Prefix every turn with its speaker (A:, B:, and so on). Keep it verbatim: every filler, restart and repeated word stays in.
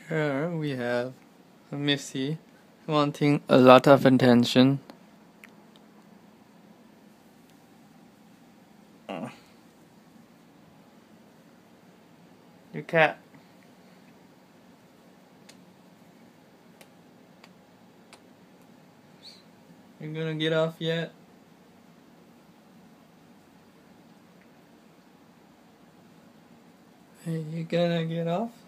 A: Here we have Missy wanting a lot of attention. Your cat. You gonna get off yet? Hey, you gonna get off?